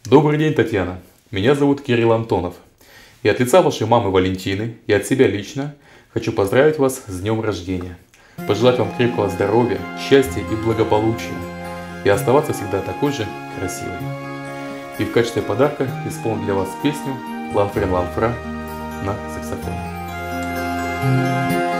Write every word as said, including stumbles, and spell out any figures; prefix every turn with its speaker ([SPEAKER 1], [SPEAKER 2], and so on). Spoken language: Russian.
[SPEAKER 1] Добрый день, Татьяна. Меня зовут Кирилл Антонов. И от лица вашей мамы Валентины и от себя лично хочу поздравить вас с днем рождения. Пожелать вам крепкого здоровья, счастья и благополучия. И оставаться всегда такой же красивой. И в качестве подарка исполню для вас песню «Ланфрен Ланфра» на саксофоне.